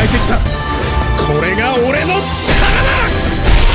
えてきた。これが俺の力だ。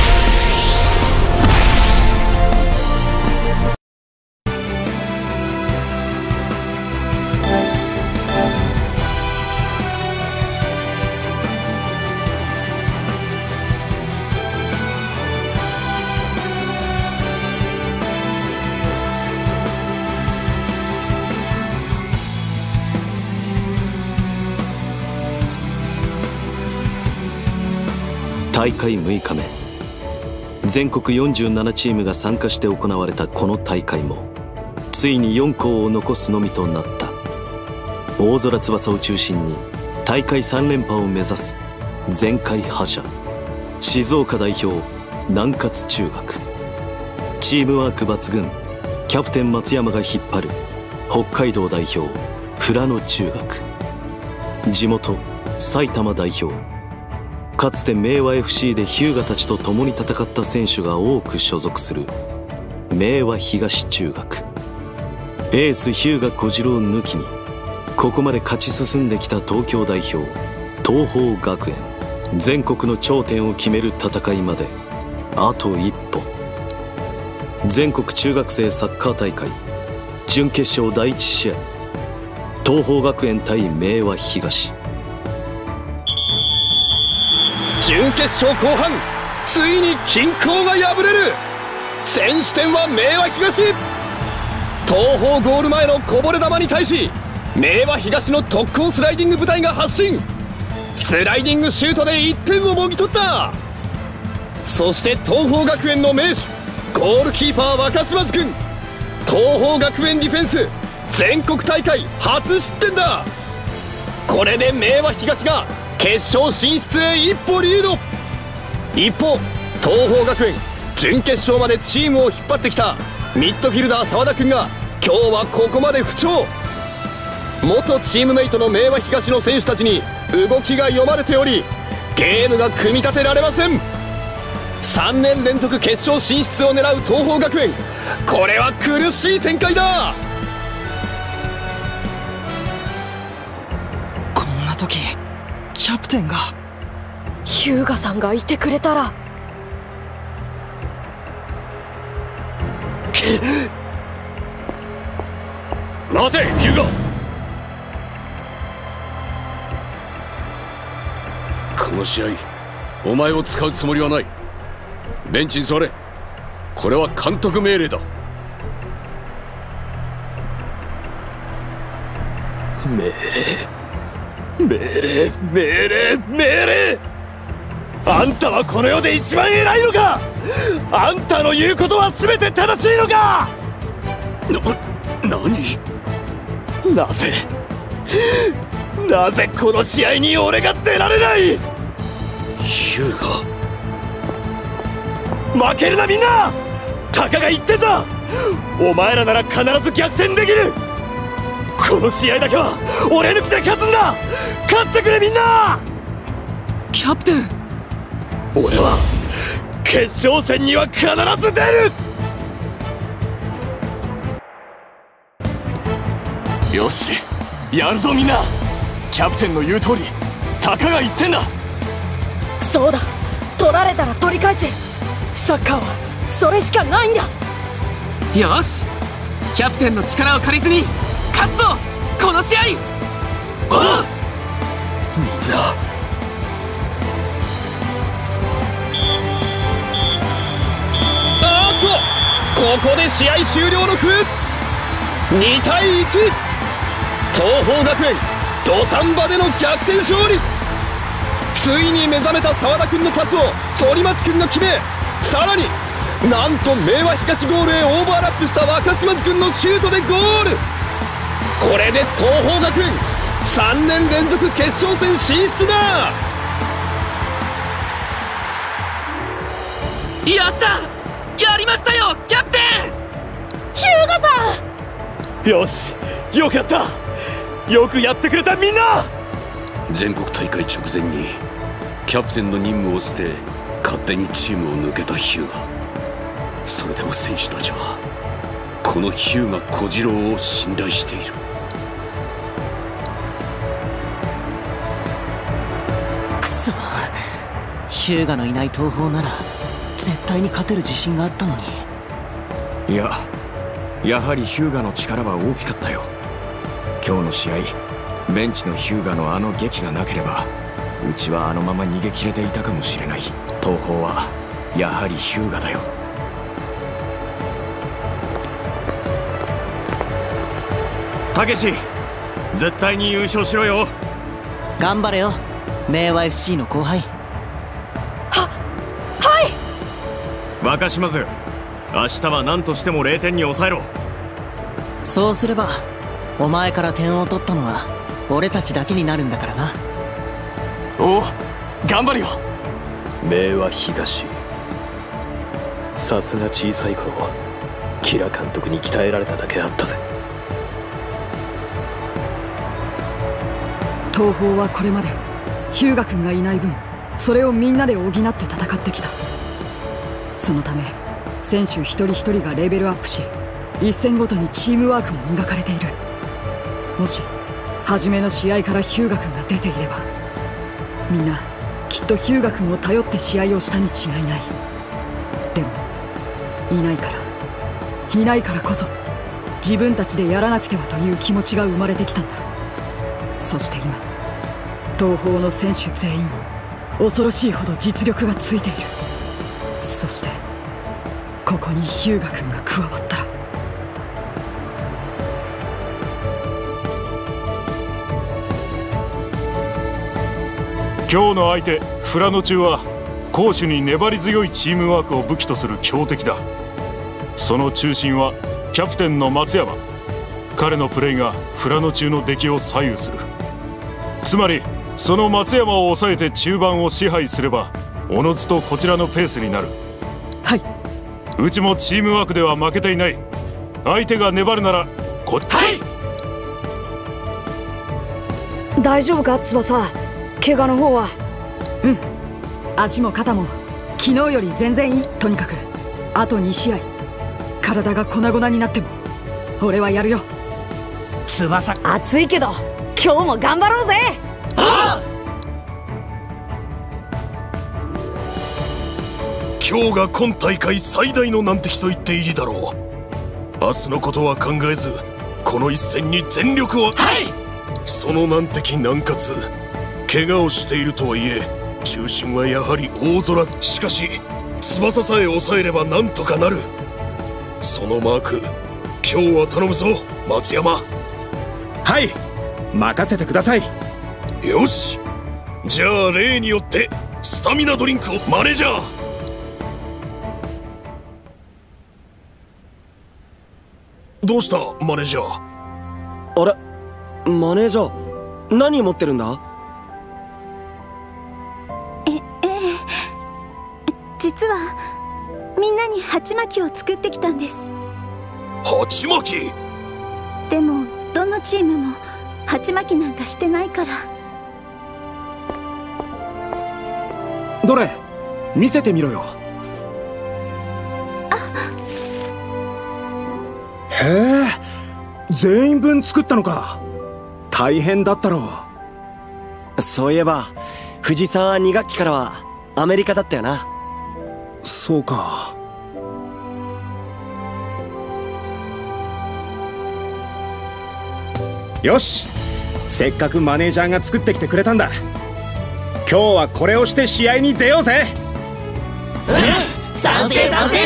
大会6日目、全国47チームが参加して行われたこの大会もついに4校を残すのみとなった。大空翼を中心に大会3連覇を目指す前回覇者静岡代表南葛中学。チームワーク抜群、キャプテン松山が引っ張る北海道代表富良野中学。地元埼玉代表、かつて明和 FC で日向たちと共に戦った選手が多く所属する明和東中学。エース日向小次郎抜きにここまで勝ち進んできた東京代表東邦学園。全国の頂点を決める戦いまであと一歩。全国中学生サッカー大会準決勝第1試合、東邦学園対明和東。 準決勝後半、ついに均衡が破れる。先取点は明和東。東邦ゴール前のこぼれ球に対し明和東の特攻スライディング部隊が発進。スライディングシュートで1点をもぎ取った。そして東邦学園の名手ゴールキーパー若島津君、東邦学園ディフェンス全国大会初失点だ。これで明和東が決勝進出へ一歩リード。一方東邦学園、準決勝までチームを引っ張ってきたミッドフィルダー澤田君が今日はここまで不調。元チームメイトの明和東の選手たちに動きが読まれており、ゲームが組み立てられません。3年連続決勝進出を狙う東邦学園、これは苦しい展開だ。 こんな時キャプテンが日向さんがいてくれたら。 待て日向。この試合お前を使うつもりはない。ベンチに座れ。これは監督命令だ。命令。あんたはこの世で一番偉いのか。あんたの言うことは全て正しいのか。何。なぜこの試合に俺が出られない。ヒューガ、負けるなみんな。たかが言ってんだ。お前らなら必ず逆転できる。この試合だけは俺抜きで勝つんだ。勝ってくれみんな。 キャプテン、 俺は決勝戦には必ず出る。よし、やるぞみんな。キャプテンの言う通り、たかが言ってんだ。 そうだ、取られたら取り返す。サッカーはそれしかないんだ。 よし、キャプテンの力を借りずに勝つぞこの試合。 ああ、みんな。 ここで試合終了の笛。2対1。東邦学園土壇場での逆転勝利。ついに目覚めた澤田君のパスを反町君が決め、さらになんと明和東ゴールへオーバーラップした若島津君のシュートでゴール。これで東邦学園3年連続決勝戦進出だ。 やった、やりましたよキャプテン。 日向さん。 よし、よくやった。よくやってくれたみんな。全国大会直前にキャプテンの任務を捨て勝手にチームを抜けた日向。それでも選手たちはこの日向小次郎を信頼している。 そう、ヒューガのいない東邦なら絶対に勝てる自信があったのに。 いや、やはりヒューガの力は大きかったよ。今日の試合、ベンチのヒューガのあの檄がなければうちはあのまま逃げ切れていたかもしれない。東邦はやはりヒューガだよ。たけし、絶対に優勝しろよ。 頑張れよ、明和 FC の後輩。 はい。 若島津、明日は何としても0点に抑えろ。 そうすればお前から点を取ったのは俺たちだけになるんだからな。 おお、頑張るよ。 明和東、さすが小さい頃キラ監督に鍛えられただけあったぜ。 東邦はこれまでヒューガ君がいない分、それをみんなで補って戦ってきた。そのため選手一人一人がレベルアップし、一戦ごとにチームワークも磨かれている。もし初めの試合からヒューガ君が出ていれば、みんなきっとヒューガ君を頼って試合をしたに違いない。でもいないからこそ自分たちでやらなくてはという気持ちが生まれてきたんだ。そして今、東邦の選手全員恐ろしいほど実力がついている。そしてここにヒューガ君が加わったら、 今日の相手富良野中は攻守に粘り強いチームワークを武器とする強敵だ。その中心はキャプテンの松山。彼のプレーが富良野中の出来を左右する。つまりその松山を抑えて中盤を支配すればおのずとこちらのペースになる。 はい。 うちもチームワークでは負けていない。相手が粘るならこっち。はい。 大丈夫か翼、怪我の方は。うん、足も肩も昨日より全然いい。とにかくあと2試合、体が粉々になっても俺はやるよ。 翼、 暑いけど今日も頑張ろうぜ。 ああ、今日が今大会最大の難敵と言っていいだろう。明日のことは考えずこの一戦に全力を。はい。その難敵南葛、怪我をしているとはいえ中心はやはり大空。しかし翼さえ抑えればなんとかなる。そのマーク、今日は頼むぞ松山。 はい、任せてください。 よし、じゃあ例によってスタミナドリンクを。マネージャー、どうしたマネージャー。 あれ、マネージャー何持ってるんだ。 実はみんなに鉢巻きを作ってきたんです。 鉢巻き？ でもどのチームも鉢巻きなんかしてないから。 どれ見せてみろよ。へえ、全員分作ったのか。大変だったろう。 そういえば藤沢2学期からはアメリカだったよな。 そうか。よし、せっかくマネージャーが作ってきてくれたんだ。今日はこれをして試合に出ようぜ。 うん、賛成賛成。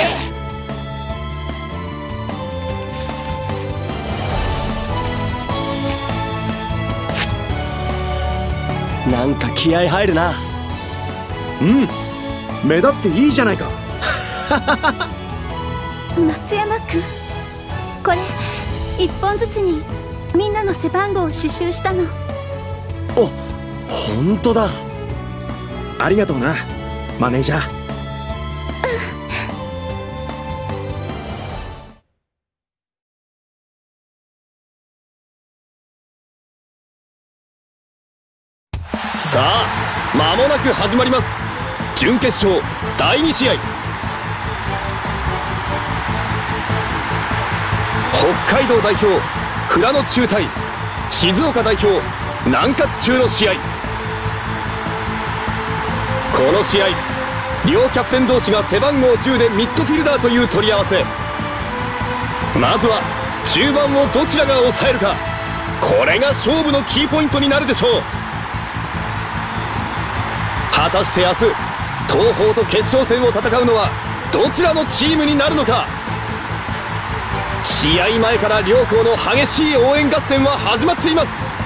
なんか気合入るな。 うん、目立っていいじゃないか。 松山君、これ1本ずつにみんなの背番号を刺繍したの。 お、本当だ。 ありがとうなマネージャー。 さあ間もなく始まります。準決勝第2試合、北海道代表富良野中対静岡代表南葛中の試合。 この試合、両キャプテン同士が背番号10でミッドフィルダーという取り合わせ。まずは中盤をどちらが抑えるか、これが勝負のキーポイントになるでしょう。果たして明日、東邦と決勝戦を戦うのはどちらのチームになるのか。試合前から両校の激しい応援合戦は始まっています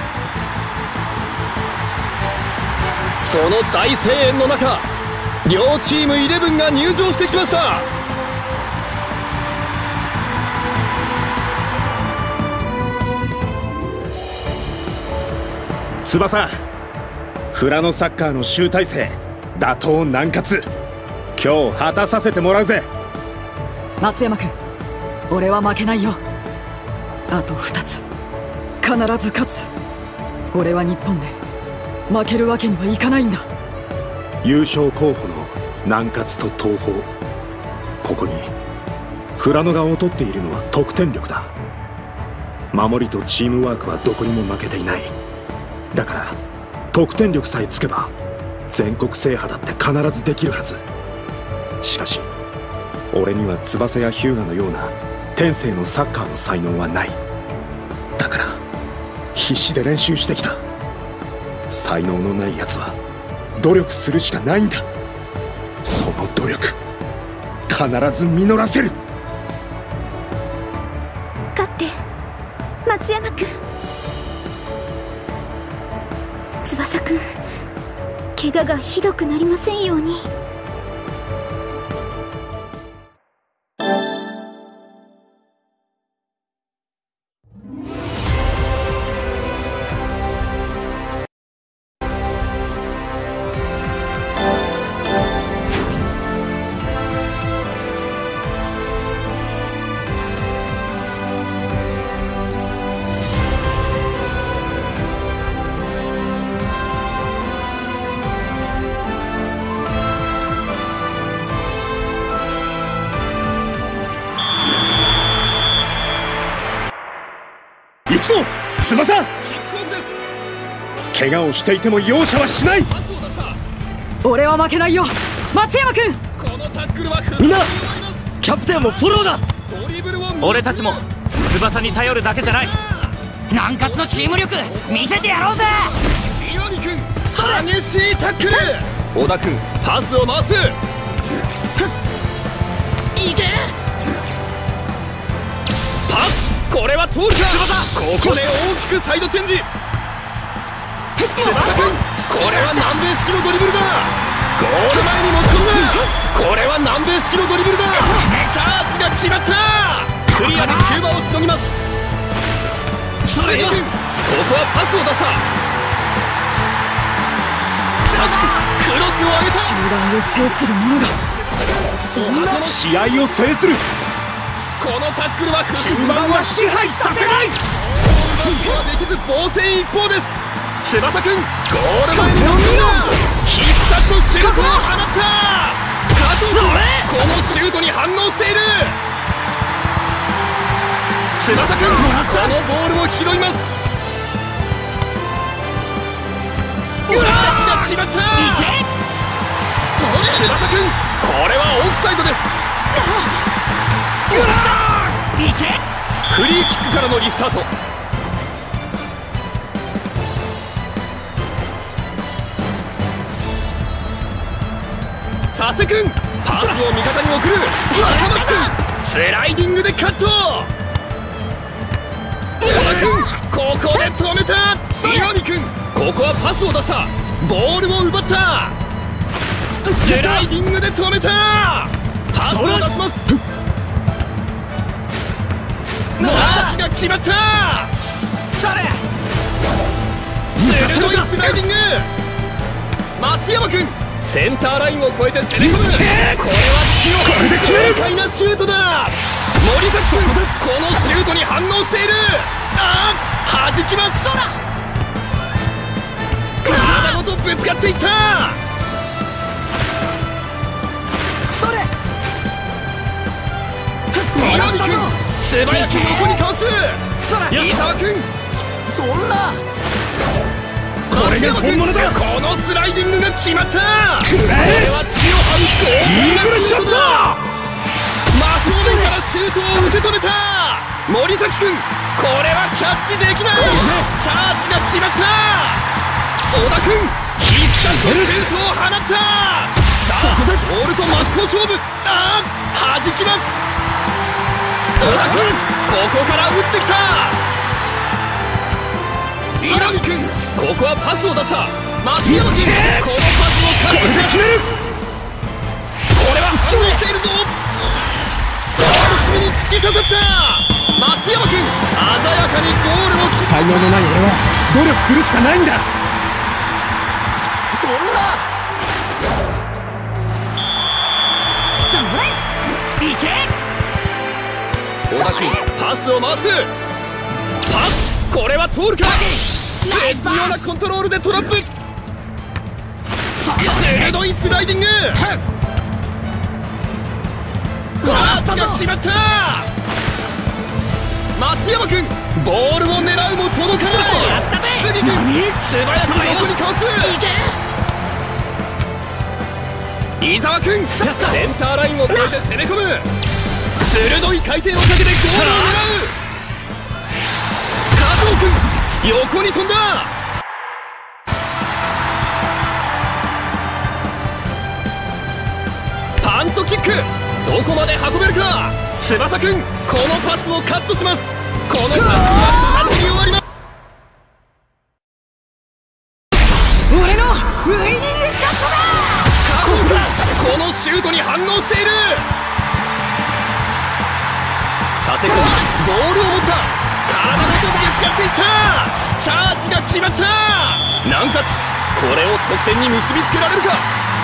。その大声援の中、両チーム11が入場してきました。 翼、フラノサッカーの集大成、打倒南葛、今日果たさせてもらうぜ。 松山君、俺は負けないよ。あと2つ必ず勝つ。俺は日本で負けるわけにはいかないんだ。 優勝候補の南葛と東邦、ここに富良野が劣っているのは得点力だ。守りとチームワークはどこにも負けていない。だから得点力さえつけば全国制覇だって必ずできるはず。しかし俺には翼や日向のような天性のサッカーの才能はない。だから必死で練習してきた。才能のない奴は努力するしかないんだ。その努力必ず実らせる。 勝って松山君。翼君、怪我がひどくなりませんように。 翼、怪我をしていても容赦はしない。 俺は負けないよ、松山君。 みんな、キャプテンもフォローだ。俺たちも翼に頼るだけじゃない。 南葛のチーム力見せてやろうぜ。 激しいタックル。小田君、パスを回す。いけ。パス、これは通るか。ここで大きくサイドチェンジ。翼君、これは南米式のドリブルだ。ゴール前に持ち込んだ。これは南米式のドリブルだ。チャージが決まった。クリアでキューバをしのぎます。それ君、ここはパスを出した。サスク、クロスを上げた。 中盤を制する者がそんな試合を制する。 このタックルは中盤は支配させない。 できず防戦一方です。翼君、ゴール前に持ち込んだ。必殺のシュートを放った。加藤君、このシュートに反応している。翼君、このボールを拾います。チャージが決まった。翼君、これはオフサイドです。フリーキックからのリスタート。佐世君、パスを味方に送る。若松君、スライディングでカット。小田君、ここで止めた。岩見君、ここはパスを出した。ボールを奪った。スライディングで止めた。パスを出します。チャージが決まった。鋭いスライディング。松山君、センターラインを越えて攻め込む。これは強快なシュートだ。森崎君、このシュートに反応している。ああ、弾きます。体ごとぶつかっていった。岩見君、素早く横にかわす。伊沢君、 そんなこれが本物だ。このスライディングが決まった。これは血を這うイーグルショット。真正面からシュートを受け止めた森崎君。これはキャッチできない。チャージが決まった。小田君必殺のシュートを放った。さあボールと真っ向勝負。弾きます。小田君ここから打ってきた。稲見君ここはパスを出した。松山君このパスをカットで決める。これは決めているぞ。ゴール隅に突き刺さった。松山君鮮やかにゴールを決めた。 才能のない俺は努力するしかないんだ。 そんなそれいけ。 小田君パスを回す。パスこれは通るか。絶妙なコントロールでトラップ。鋭いスライディング。チャージが決まった。松山君ボールを狙うも届かない。木杉君素早く横にかわす。伊沢君センターラインを越えて攻め込む。鋭い回転をかけてゴールを狙う。加藤君横に飛んだ。パントキックどこまで運べるか。翼くんこのパスをカットします。このパスは勝ち終わります。 俺のウイニングショットだ。 加藤君このシュートに反応している。佐世子にボールを持った。体ごとぶつかっていった。チャージが決まった。なおかつこれを得点に結びつけられるか。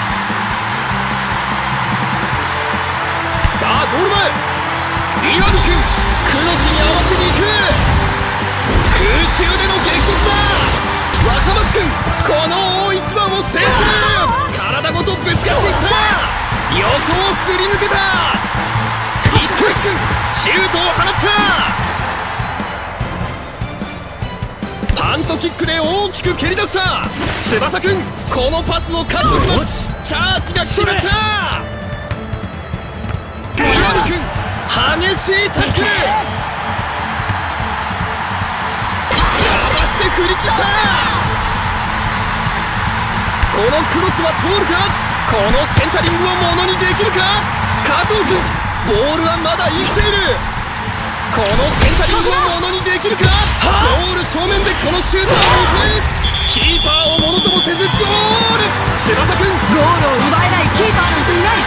さあゴール前岩見君クロスに合わせに行く。空中での激突だ。若松君この大一番を制する。体ごとぶつかっていった。横をすり抜けた。石川君シュートを放った。パントキックで大きく蹴り出した。翼くんこのパスをカットします。チャージが決まった。岩見くん激しいタックル。かわして振り切った。このクロスは通るか。このセンタリングをものにできるか。加藤くんボールはまだ生きている。このセンタリングをものにできるか。ゴール正面でこのシュートを打つ。キーパーをものともせずゴール。翼くんゴールを奪えないキーパーなんていない。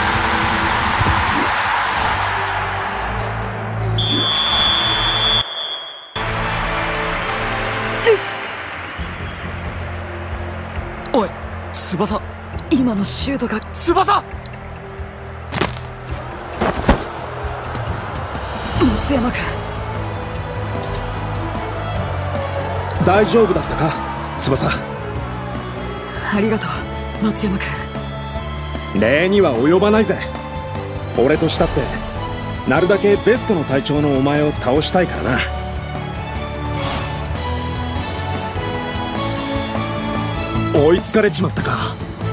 おい翼、今のシュートが。翼松山君大丈夫だったか翼。 ありがとう松山君。 礼には及ばないぜ。俺としたってなるだけベストの隊長のお前を倒したいからな。追いつかれちまったか。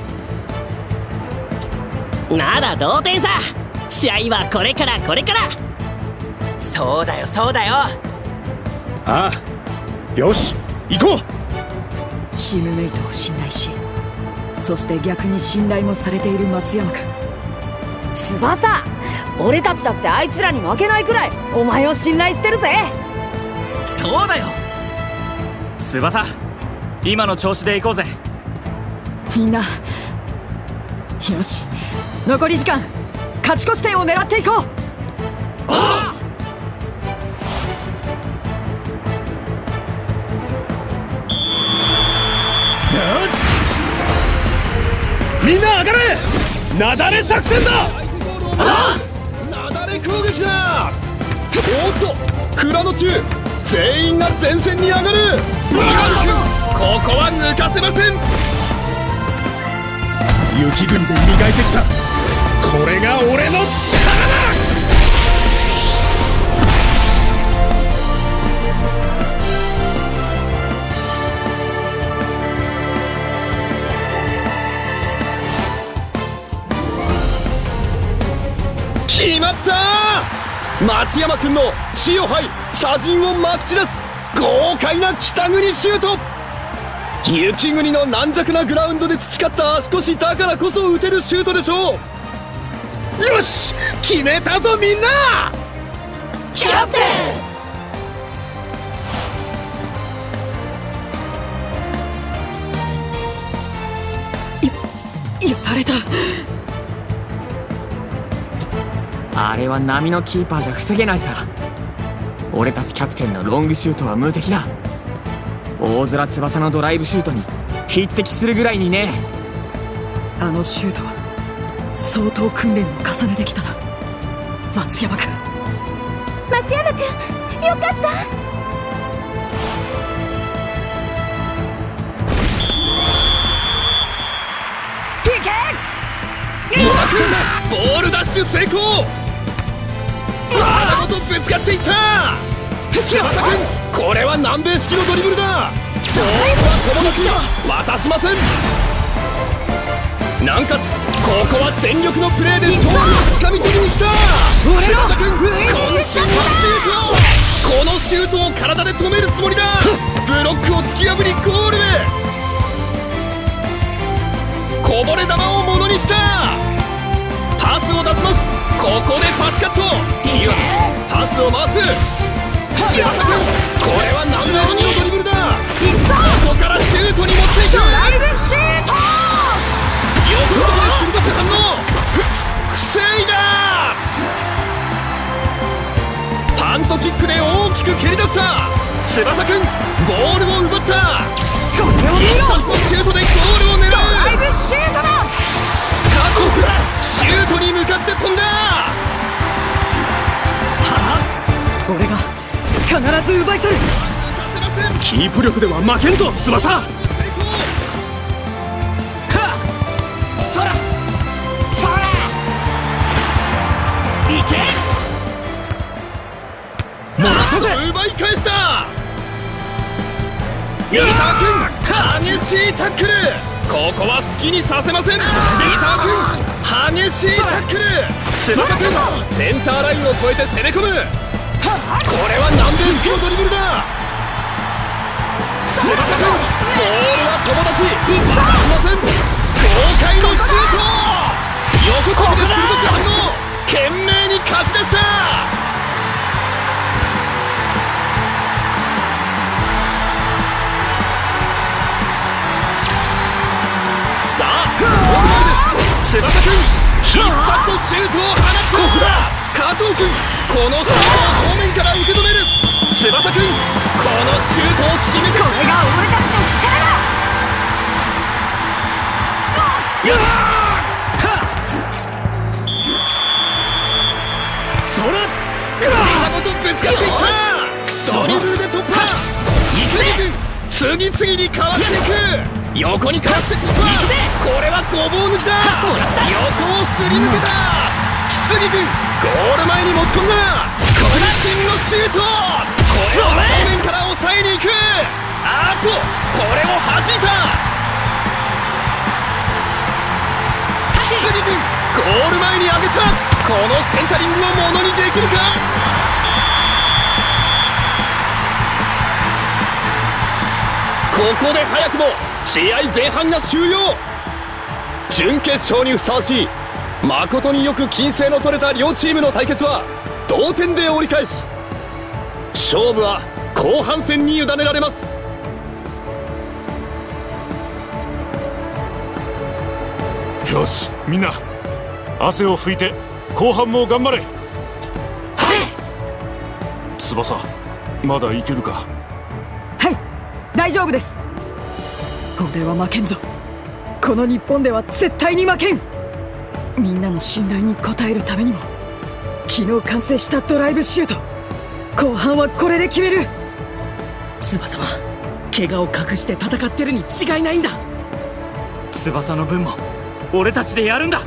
なら同点さ。試合はこれからこれから。そうだよそうだよ。 ああよし行こう。 チームメイトを信頼し、そして逆に信頼もされている松山君。 翼、俺たちだってあいつらに負けないくらいお前を信頼してるぜ。 そうだよ翼、今の調子で行こうぜ。 みんなよし、残り時間勝ち越し点を狙っていこう。 ああみんな上がれ。なだれ作戦だ。なだれ攻撃だ。おっと蔵の中全員が前線に上がる。ここは抜かせません。 雪国で磨いてきたこれが俺の力だ。 決まった。松山君の地を這い砂塵をまき散らす豪快な北国シュート。雪国の軟弱なグラウンドで培った足腰だからこそ打てるシュートでしょう。よし、決めたぞみんな。 キャプテン。 やられた。 あれは波のキーパーじゃ防げないさ。俺たちキャプテンのロングシュートは無敵だ。大空翼のドライブシュートに匹敵するぐらいにね。 あのシュートは相当訓練を重ねてきたな、松山君。 松山君、よかった。 ボールダッシュ成功。体ごとぶつかっていった。翼君、これは南米式のドリブルだ。ボールは友達に渡しません。南葛、ここは全力のプレーで勝利をつかみ取りに来た。翼君、渾身のシュート。このシュートを体で止めるつもりだ。ブロックを突き破りゴールへ。こぼれ球をものにした。パスを出します。ここでパスカット。いいわ、パスを回す。翼君、これは南米式のドリブルだ。ここからシュートに持っていく。ドライブシュート。よくここで鋭く反応。防いだ。パントキックで大きく蹴り出した。翼君、ボールを奪った。これを見ろ。シュートでゴールを狙う。ドライブシュートだ。 過酷だ。シュートに向かって飛んだ。 俺が必ず奪い取る。 キープ力では負けんぞ翼。はっ、 そらそら、いけ。奪い返した。リーター君、激しいタックル。ここは好きにさせません。リーター君、激しいタックル。翼君、センターラインを越えて攻め込む。これは南米式のドリブルだ。翼君、ボールは友達に渡しません。豪快のシュート。横込みで鋭く反応。懸命に勝ち出した。さあ、ゴール前です。翼君、必殺のシュートを放った。ここだ。加藤君、このシュートを正面から受け止める。翼君、このシュートを決めて。 これが俺たちの力だ。 よっ、そら体ごとぶつかっていった。ドリブルで突破。次々にかわしていく。横にかわして突破。これはごぼう抜きだ。横をすり抜けた。木杉君、ゴール前に持ち込んだ。渾身のシュート。これを正面から抑えに行く。あっと、これを弾いた。木杉君、ゴール前に上げた。このセンタリングをものにできるか。ここで早くも試合前半が終了。準決勝にふさわしい、誠によく均勢の取れた両チームの対決は同点で折り返し、勝負は後半戦に委ねられます。 よし、みんな汗を拭いて後半も頑張れ。はい。翼、まだいけるか。 はい、大丈夫です。俺は負けんぞ。この日本では絶対に負けん。みんなの信頼に応えるためにも、昨日完成したドライブシュート、後半はこれで決める。 翼は怪我を隠して戦ってるに違いないんだ。翼の分も俺たちでやるんだ。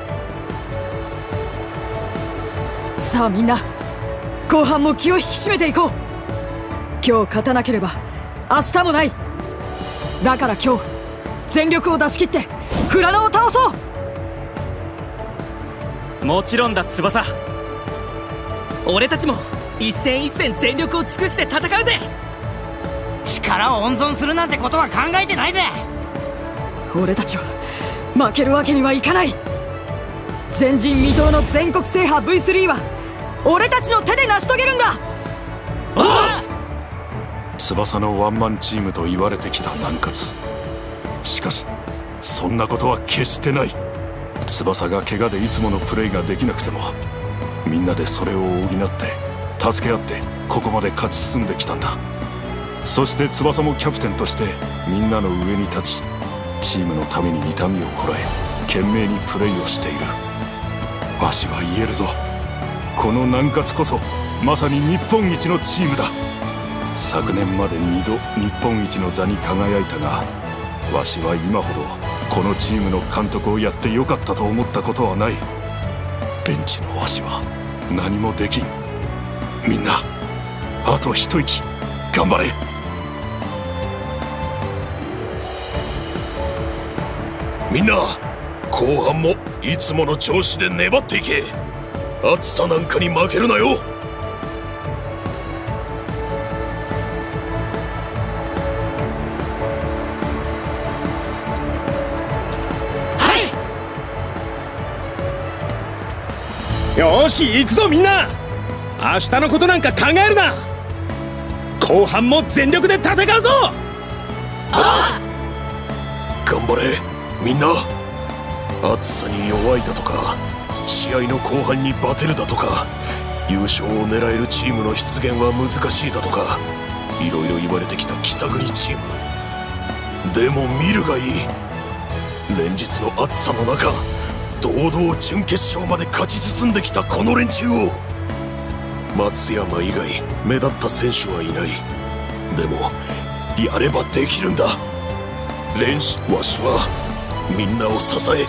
さあみんな、後半も気を引き締めていこう。今日勝たなければ明日もない。だから今日全力を出し切って富良野を倒そう。 もちろんだ翼。俺たちも一戦一戦全力を尽くして戦うぜ。 力を温存するなんてことは考えてないぜ。 俺たちは負けるわけにはいかない。前人未到の全国制覇 V3 は俺たちの手で成し遂げるんだ。 ああ、翼のワンマンチームと言われてきた南葛。しかしそんなことは決してない。翼が怪我でいつものプレーができなくても、みんなでそれを補って助け合ってここまで勝ち進んできたんだ。そして翼もキャプテンとしてみんなの上に立ち、チームのために痛みをこらえ懸命にプレーをしている。わしは言えるぞ、この南葛こそまさに日本一のチームだ。昨年まで2度日本一の座に輝いたが、わしは今ほどこのチームの監督をやってよかったと思ったことはない。ベンチのわしは何もできん。みんなあと一息頑張れ。 みんな後半もいつもの調子で粘っていけ。暑さなんかに負けるなよ。 よーし行くぞみんな。明日のことなんか考えるな。後半も全力で戦うぞ。 ああ、頑張れみんな。暑さに弱いだとか、試合の後半にバテるだとか、優勝を狙えるチームの出現は難しいだとか、いろいろ言われてきた北国チーム。でも見るがいい。連日の暑さの中堂々準決勝まで勝ち進んできたこの連中を。松山以外目立った選手はいない。でもやればできるんだ。練習わしはみんなを支え。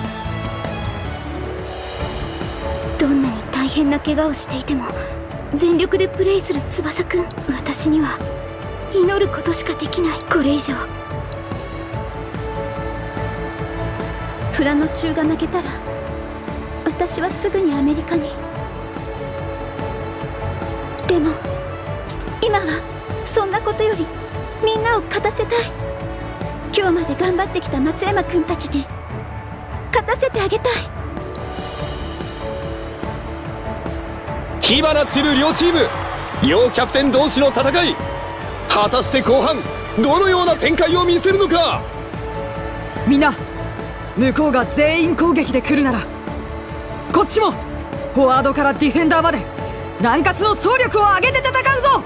どんなに大変な怪我をしていても全力でプレイする翼くん。私には祈ることしかできない。これ以上富良野中が負けたら私はすぐにアメリカに。でも今はそんなことよりみんなを勝たせたい。今日まで頑張ってきた松山くんたちに勝たせてあげたい。 火花散る両チーム、両キャプテン同士の戦い。果たして後半どのような展開を見せるのか。 みんな向こうが全員攻撃で来るなら、こっちもフォワードからディフェンダーまで南葛の総力を上げて戦うぞ。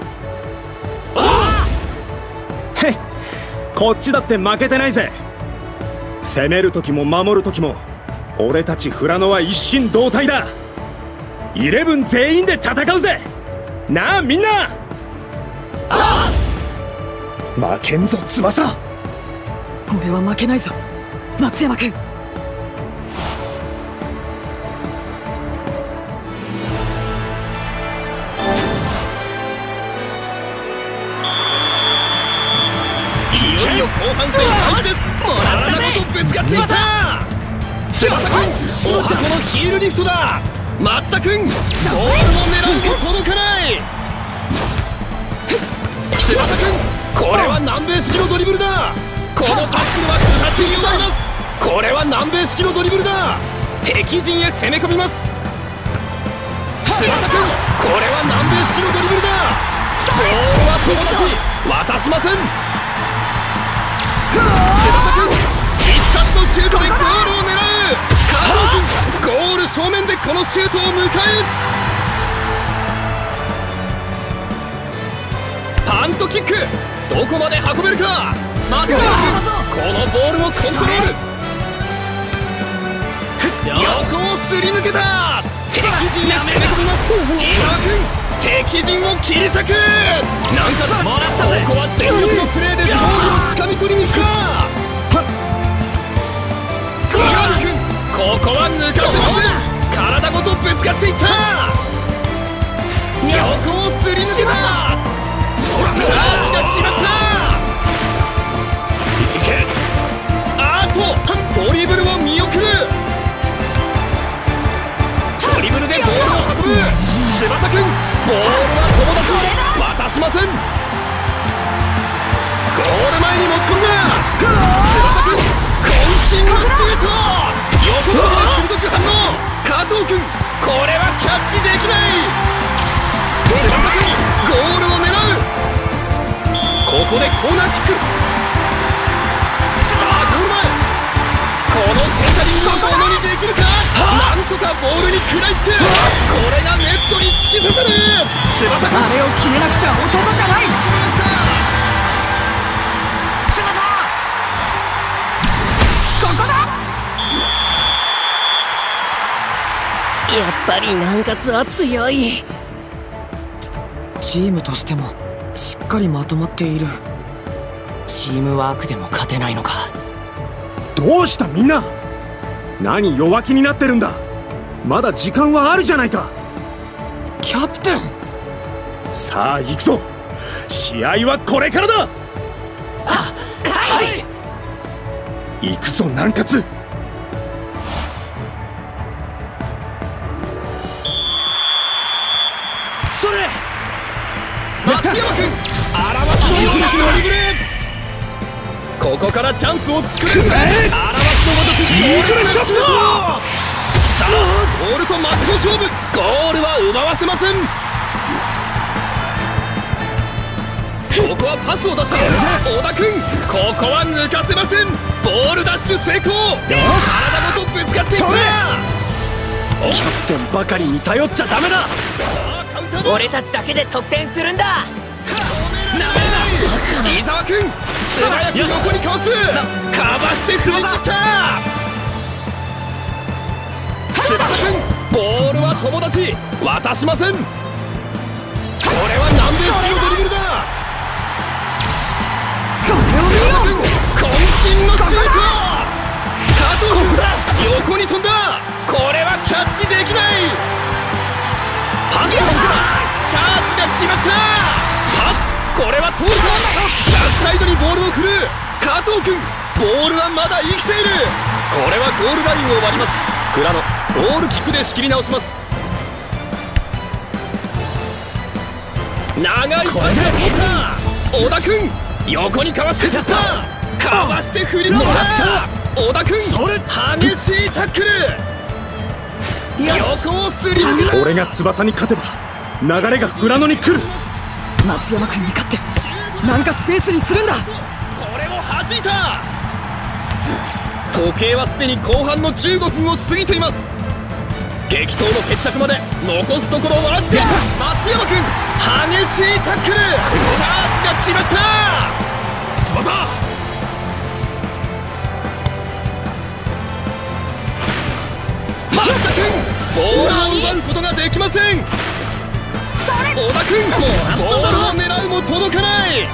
へっ、こっちだって負けてないぜ。攻める時も守る時も俺たち富良野は一心同体だ。11全員で戦うぜなあみんな。負けんぞ翼。 俺は負けないぞ松山君。 いよいよ後半戦開始です。体ごとぶつかっていった。翼君おはこのヒールリフトだ。松田君ボールも狙うと届かない。翼君これは南米式のドリブルだ。このタックルは2つに奪います。これは南米式のドリブルだ。敵陣へ攻め込みます。翼君これは南米式のドリブルだ。ボールは友達渡しません。翼君必殺のシュートでゴールを狙う。ゴール正面でこのシュートを迎える。パントキックどこまで運べるか。松田君このボールをコントロール。横をすり抜けた。敵陣へ攻め込みます。今君敵陣を切り裂く。なんかここは全力のプレーで勝利をつかみ取りに来た。今君ここは抜かせません。体ごとぶつかっていった。横をすり抜けた。チャージが決まった。あーとドリブルを見送る。 翼くん、ボールは友達に渡しません。ゴール前に持ち込んだ。翼くん、渾身のシュート。横から鋭く反応。加藤くん、これはキャッチできない。翼くん、ゴールを狙う。ここでコーナーキック。さあゴール前、このセンタリングをものにできるか。なんとかボールに食らいつく。これがネットに突き刺さる。翼くん、 あれを決めなくちゃ男じゃない。ここだ。 やっぱり南葛は強い。 チームとしてもしっかりまとまっている。チームワークでも勝てないのか。 どうしたみんな、何弱気になってるんだ。まだ時間はあるじゃないか。 キャプテン、 さあ行くぞ。試合はこれからだ。 はい。 行くぞ南葛。 それ松山君、荒町のようなドリブル。ここからチャンスを作る。荒町のごとくゴールショット。さあゴールと真っ向勝負。ゴールは奪わせません。ここはパスを出して小田君、ここは抜かせません。ボールダッシュ成功。体ごとぶつかっていった。 キャプテンばかりに頼っちゃダメだ。 俺たちだけで得点するんだ。 伊沢君、素早く横にかわす。かばして振り切った。翼君、ボールは友達渡しません。これは南米式のドリブルだ。翼君、渾身のシュート。加藤君だ、横に飛んだ。これはキャッチできない。パス、チャージが決まった。パス、これは通るか。逆サイドにボールを振る。加藤君、ボールはまだ生きている。これはゴールラインを割ります。倉野、ゴールキックで仕切り直します。長いパスを取った。小田君、横にかわして取った。かわして振り抜いた。小田君、激しいタックル。横をすり抜けた。 俺が翼に勝てば流れが富良野に来る。 松山君に勝って南葛ペースにするんだ。 これを弾いた。時計はすでに後半の15分を過ぎています。激闘の決着まで残すところわずか。松山君、激しいタックル。チャージが決まった。翼、松田君、ボールを奪うことができません。小田君、ボールを狙うも届かない。い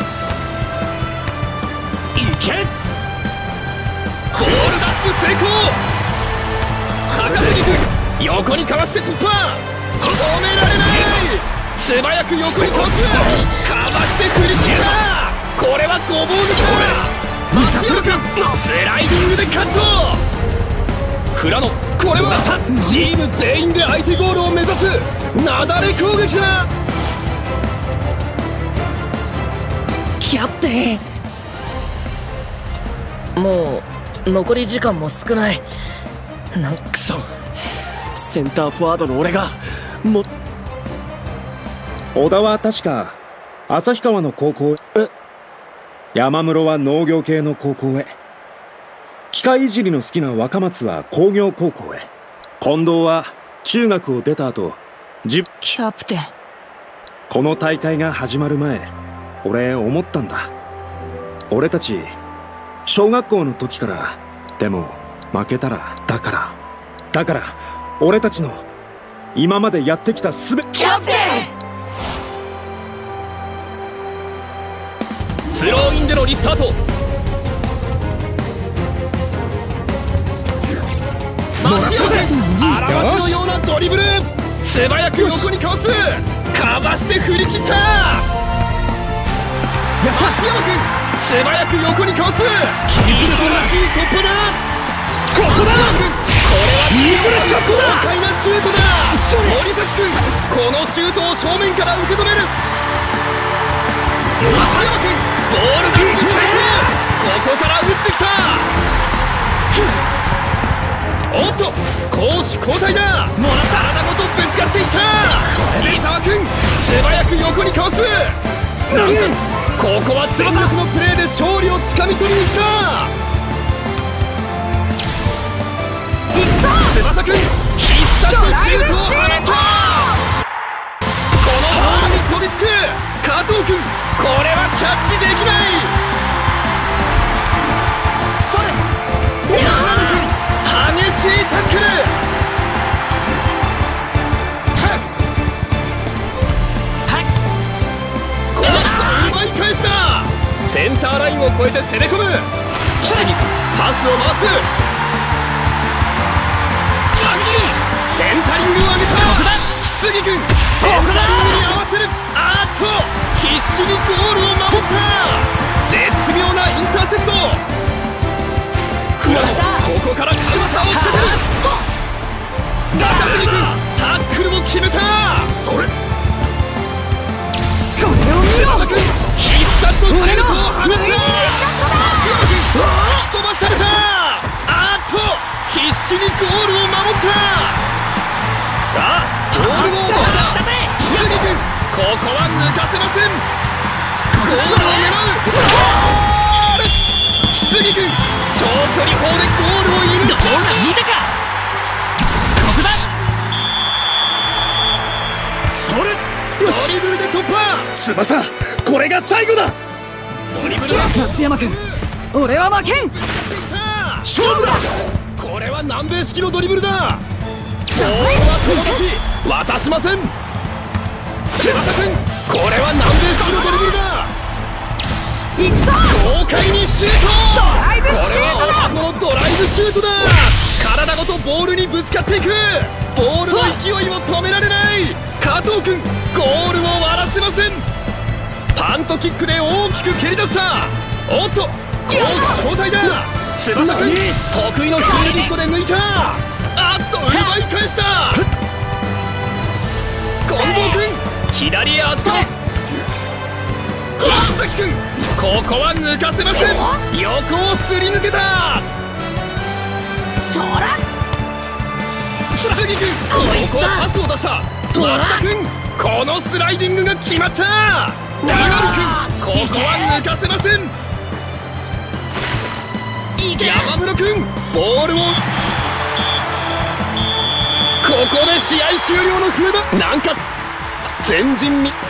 け、ゴールダッシュ成功。高杉君、横にかわして突破。止められない。素早く横にかわす。かわして振り切った。これはごぼう抜きだ。松山君、スライディングでカット。富良野、これはチーム全員で相手ゴールを目指すなだれ攻撃だ。 キャプテン、もう残り時間も少ない。 クソ、センターフォワードの俺が小田は確か旭川の高校へ、山室は農業系の高校へ、機械いじりの好きな若松は工業高校へ、近藤は中学を出た後キャプテン、 この大会が始まる前俺思ったんだ。俺たち小学校の時から、でも負けたらだから俺たちの今までやってきたすべキャプテン、 スローインでのリスタート。松山君、荒町のようなドリブル。素早く横にかわす。かわして振り切った。松山君、素早く横にかわす。イーグルスらしい突破だ。ここだ。これはイーグルショットだ。豪快なシュートだ。森崎君、 このシュートを正面から受け止める。松山君ボールが打ち返す。ここから打ってきた。おっと攻守交代だ。体ごとぶつかっていった。飯沢君素早く横にかわす。なんかここは全力のプレーで勝利をつかみ取りに来た。 行くぞ翼君必殺のシュートを放った。このボールに飛びつく加藤君、これはキャッチできない。それ山野君激しいタックル。この奪い返した。センターラインを越えて攻め込む。岸にパスを回す。センタリングを上げた。木杉君センタリングに合わせる。あーっと必死にゴールを守った。絶妙なインターセプト。フラノここから岸正をつけてる。中杉君タックルも決めた。それこれを見ろ。 翼君必殺のシュートを放った。突き飛ばされた。あーっと必死にゴールを守った。さあゴールを奪った木杉君、ここは抜かせません。ゴールを狙う。ゴール。木杉君長距離砲でゴールを射抜く。 どうだ見たか。ここだ。 それドリブルで突破。 翼これが最後だ。 ドリブルは松山君俺は負けん。 勝負だ。これは南米式のドリブルだ。ボールは友達渡しません。翼君これは南米式のドリブルだ。 行くぞ豪快にシュート。 ドライブシュートだ。 これはドライブシュートだ。体ごとボールにぶつかっていく。ボールの勢いを止められない。加藤君ゴールを割らせません。パントキックで大きく蹴り出した。おっと攻守交代だ。翼君得意のヒールリフトで抜いた。あっと奪い返した。近藤君左へ圧倒。石崎君ここは抜かせません。横をすり抜けた。 そら木杉君ここはパスを出した。松田君このスライディングが決まった。長野君ここは抜かせません。山村君ボールを。ここで試合終了の笛だ。南葛前人未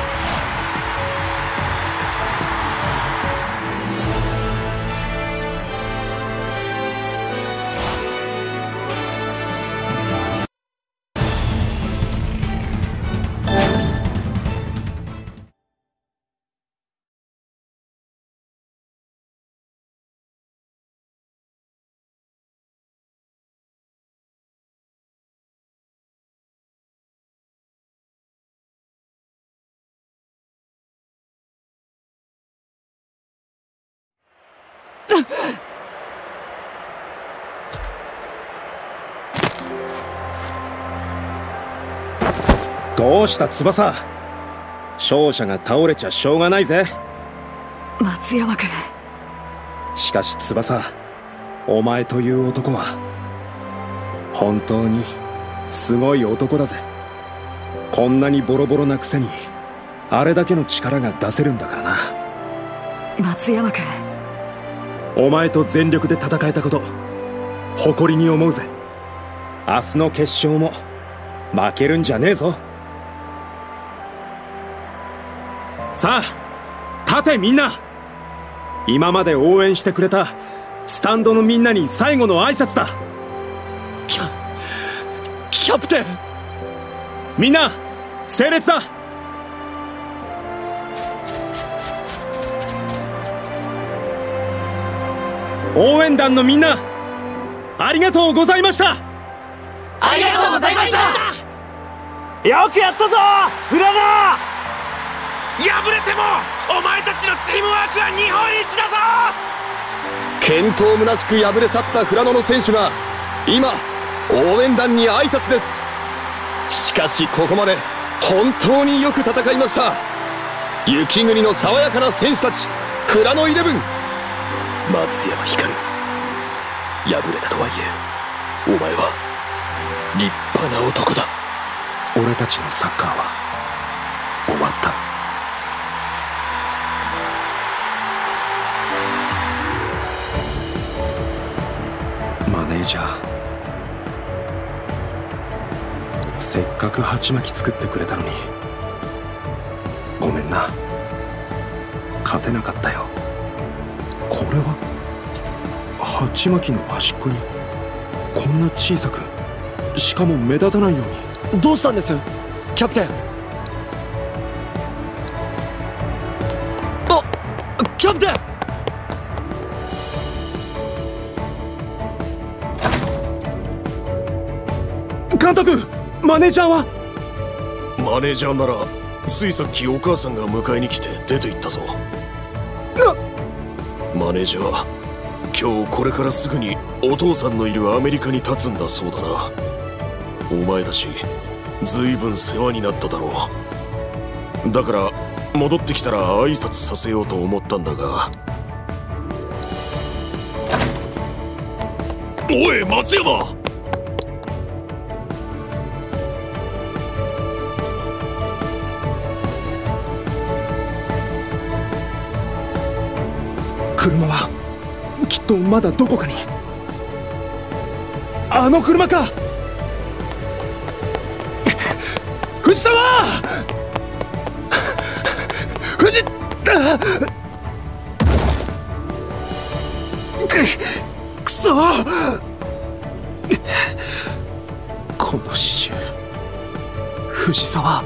どうした翼。勝者が倒れちゃしょうがないぜ。 松山君しかし翼、お前という男は本当にすごい男だぜ。こんなにボロボロなくせにあれだけの力が出せるんだからな。 松山君お前と全力で戦えたこと誇りに思うぜ。明日の決勝も負けるんじゃねえぞ。さあ立てみんな。今まで応援してくれたスタンドのみんなに最後の挨拶だ。キャプテンみんな整列だ。応援団のみんなありがとうございました。 ありがとうございました。 よくやったぞフラナ。 敗れてもお前たちのチームワークは日本一だぞ。 健闘むなしく敗れ去った富良野の選手が今応援団に挨拶です。しかしここまで本当によく戦いました。雪国の爽やかな戦士たち、富良野イレブン。 松山光、敗れたとはいえお前は立派な男だ。 俺たちのサッカーは終わった。マネージャー、せっかく鉢巻き作ってくれたのにごめんな。勝てなかったよ。これは鉢巻きの端っこにこんな小さく、しかも目立たないように。 どうしたんですキャプテン。あ、キャプテン。 監督、マネージャーは？ マネージャーならついさっきお母さんが迎えに来て出て行ったぞ。マネージャー、今日これからすぐにお父さんのいるアメリカに立つんだそうだな。お前たちずいぶん世話になっただろう。だから戻ってきたら挨拶させようと思ったんだが。おい松山、 車はきっとまだどこかに。あの車か。藤沢、藤くそ、この刺繍、藤沢。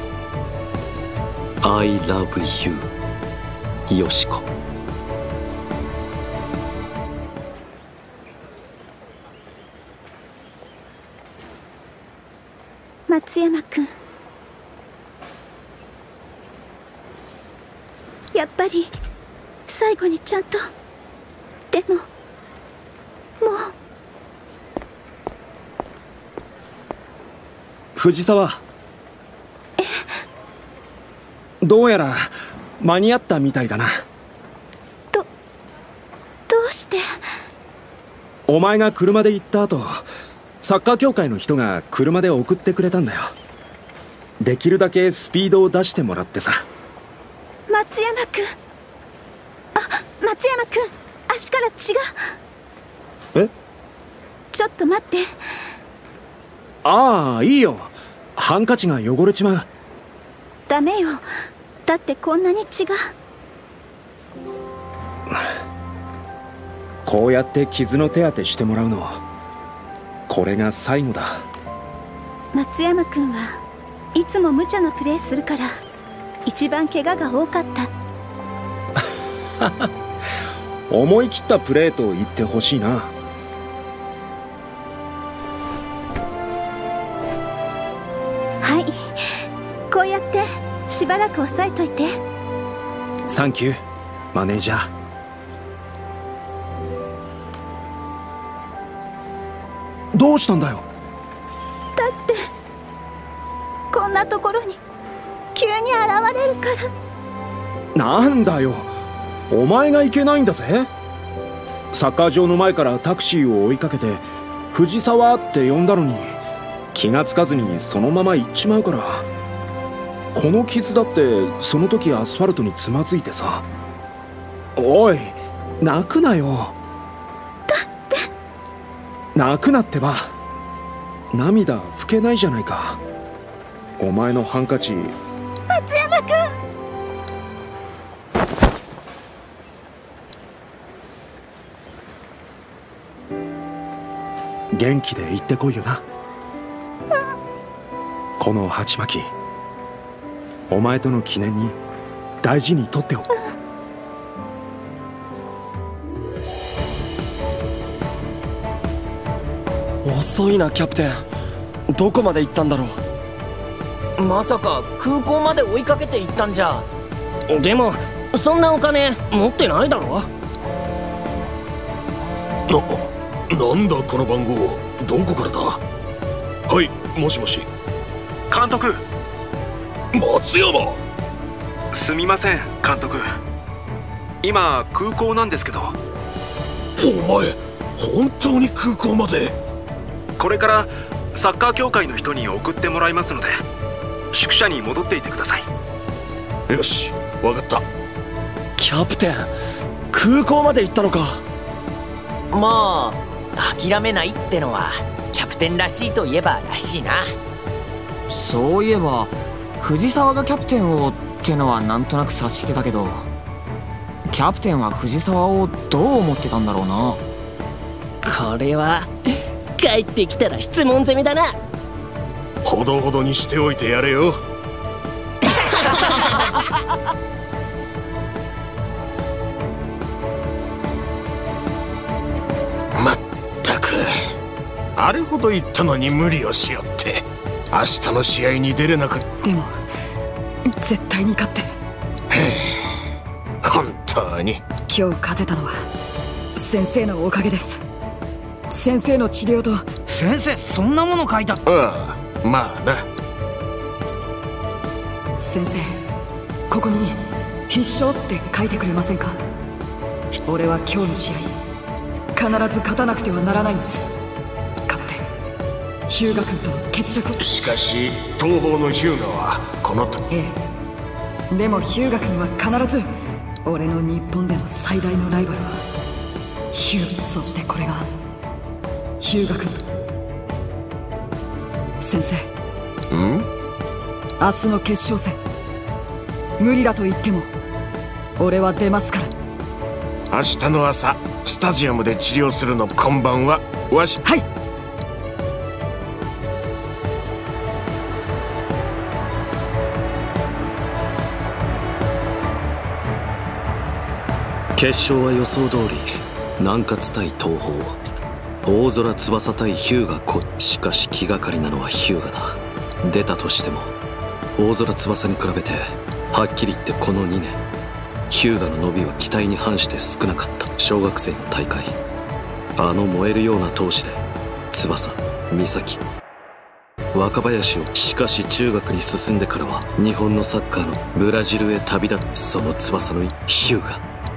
I love you よしこ。 松山君、やっぱり最後にちゃんと。でももう藤沢、どうやら間に合ったみたいだな。 どうして？ お前が車で行った後、サッカー協会の人が車で送ってくれたんだよ。できるだけスピードを出してもらってさ。 松山君、松山君、足から血が。 え？ ちょっと待って。 ああ、いいよ。ハンカチが汚れちまう。 ダメよ、だってこんなに血が。 こうやって傷の手当てしてもらうの、これが最後だ。 松山君はいつも無茶なプレーするから一番怪我が多かった。 思い切ったプレーと言ってほしいな。 はい、こうやってしばらく押さえといて。 サンキューマネージャー。どうしたんだよ。 だってこんなところに急に現れるから。 なんだよ、お前がいけないんだぜ。サッカー場の前からタクシーを追いかけて藤沢って呼んだのに気がつかずにそのまま行っちまうから。この傷だってその時アスファルトにつまずいてさ。おい、泣くなよ。泣くなってば。涙拭けないじゃないか。お前のハンカチ。 松山君、 元気で行ってこいよな。この鉢巻き、お前との記念に大事に取っておく。 遅いなキャプテン。どこまで行ったんだろう。 まさか空港まで追いかけて行ったんじゃ。 でもそんなお金持ってないだろ。 なんだこの番号、どこからだ。はい、もしもし。 監督、 松山。 すみません監督、今空港なんですけど。 お前本当に空港まで？ これからサッカー協会の人に送ってもらいますので、宿舎に戻っていてください。 よし、分かった。 キャプテン、空港まで行ったのか。 もう諦めないってのはキャプテンらしいといえばらしいな。 そういえば藤沢がキャプテンをってのはなんとなく察してたけど、キャプテンは藤沢をどう思ってたんだろうな。 これは帰ってきたら質問攻めだな。 ほどほどにしておいてやれよ。まったく、あれほど言ったのに無理をしよって、明日の試合に出れなく。 でも絶対に勝って。 本当に今日勝てたのは先生のおかげです。先生の治療と。 先生そんなもの書いた。 ああ、まあな。 先生、ここに必勝って書いてくれませんか。俺は今日の試合必ず勝たなくてはならないんです。勝って日向君との決着。 しかし東方の日向はこのと。 ええ、でも日向君は必ず俺の日本での最大のライバルはそしてこれが日向君と。先生、明日の決勝戦無理だと言っても俺は出ますから。 明日の朝スタジアムで治療するの。こんばんは、わし。 はい。 決勝は予想通り南葛対東方、大空翼対日向子。しかし気がかりなのは日向だ。出たとしても大空翼に比べてはっきり言ってこの2年日向の伸びは期待に反して少なかった。小学生の大会、あの燃えるような闘志で翼、美咲、若林を。しかし中学に進んでからは日本のサッカーのブラジルへ旅立つ。その翼の日向。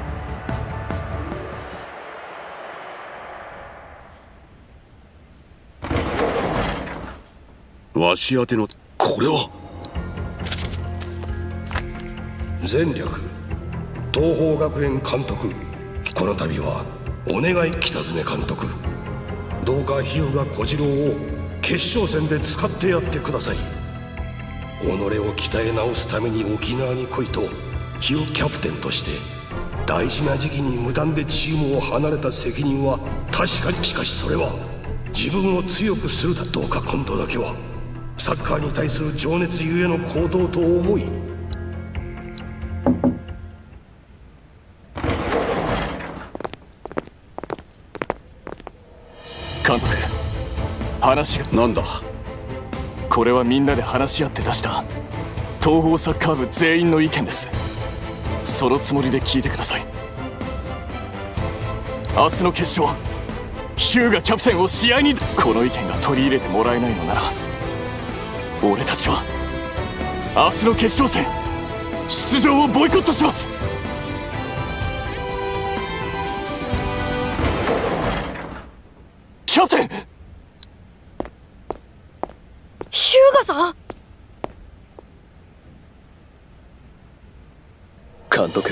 わし宛ての。 これは前略東邦学園監督。この度はお願い北爪監督、どうか日向小次郎を決勝戦で使ってやってください。己を鍛え直すために沖縄に来いと日向キャプテンとして大事な時期に無断でチームを離れた責任は確かに。しかしそれは自分を強くするだ。どうか今度だけはサッカーに対する情熱ゆえの行動と思い。 監督、話が。 なんだ。 これはみんなで話し合って出した東邦サッカー部全員の意見です。そのつもりで聞いてください。明日の決勝、日向キャプテンを試合に。この意見が取り入れてもらえないのなら俺たちは明日の決勝戦出場をボイコットします。キャプテン。 日向さん。 監督、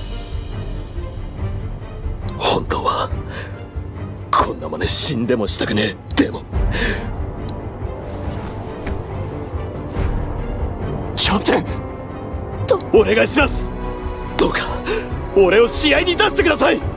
本当はこんな真似死んでもしたくねえ。でもキャプテン、 お願いします。どうか俺を試合に出してください。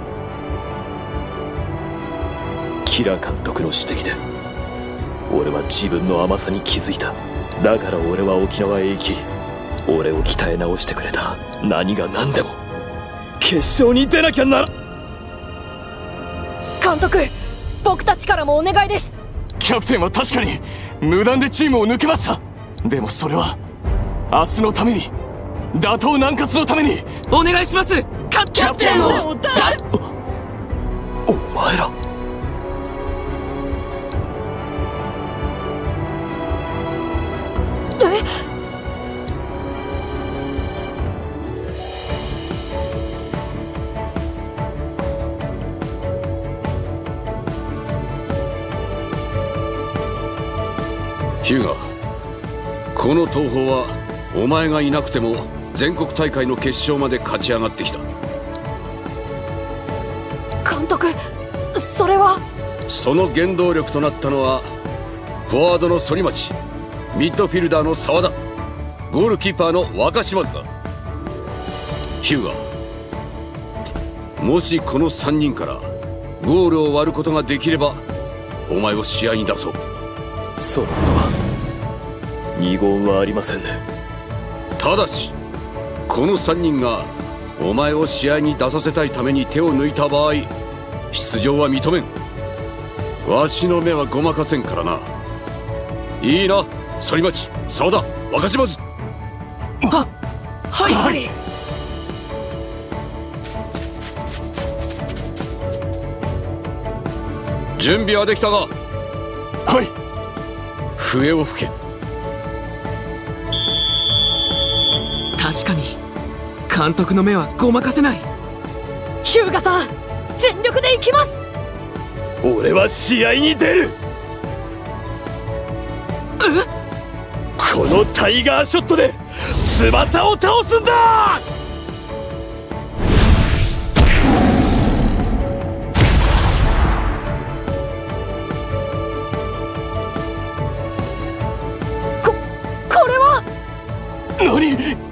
キラ監督の指摘で俺は自分の甘さに気づいた。だから俺は沖縄へ行き俺を鍛え直してくれた。何が何でも決勝に出なきゃなら。 監督、僕たちからもお願いです。 キャプテンは確かに無断でチームを抜けました。でもそれは明日のために、打倒南葛のために。 お願いします。キャプテンを出す。 お前ら。 ヒューガ、この東宝はお前がいなくても全国大会の決勝まで勝ち上がってきた。 監督、それは。 その原動力となったのはフォワードの反町、ミッドフィルダーの澤田、ゴールキーパーの若島津だ。ヒューガ、もしこの3人からゴールを割ることができればお前を試合に出そう。 そのことは二言はありませんね。 ただしこの3人がお前を試合に出させたいために手を抜いた場合、出場は認めん。わしの目はごまかせんからな。いいな、反町、澤田、若島津。 はい。 準備はできたが。はい。笛を吹け。 確かに監督の目はごまかせない。 ヒューガさん、全力で行きます。 俺は試合に出る。このタイガーショットで翼を倒すんだ。これは。何、